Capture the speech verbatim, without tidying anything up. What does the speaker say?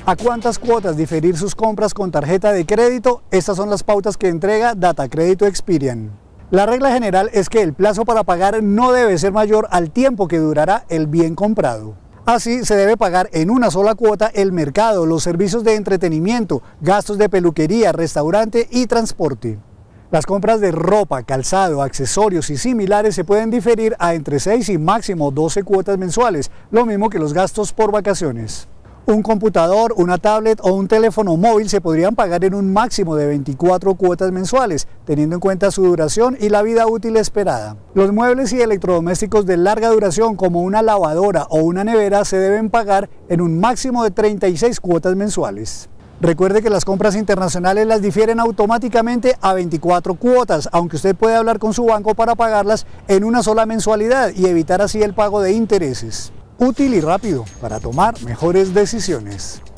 ¿A cuántas cuotas diferir sus compras con tarjeta de crédito? Estas son las pautas que entrega Datacrédito Experian. La regla general es que el plazo para pagar no debe ser mayor al tiempo que durará el bien comprado. Así, se debe pagar en una sola cuota el mercado, los servicios de entretenimiento, gastos de peluquería, restaurante y transporte. Las compras de ropa, calzado, accesorios y similares se pueden diferir a entre seis y máximo doce cuotas mensuales, lo mismo que los gastos por vacaciones. Un computador, una tablet o un teléfono móvil se podrían pagar en un máximo de veinticuatro cuotas mensuales, teniendo en cuenta su duración y la vida útil esperada. Los muebles y electrodomésticos de larga duración como una lavadora o una nevera se deben pagar en un máximo de treinta y seis cuotas mensuales. Recuerde que las compras internacionales las difieren automáticamente a veinticuatro cuotas, aunque usted puede hablar con su banco para pagarlas en una sola mensualidad y evitar así el pago de intereses. Útil y rápido para tomar mejores decisiones.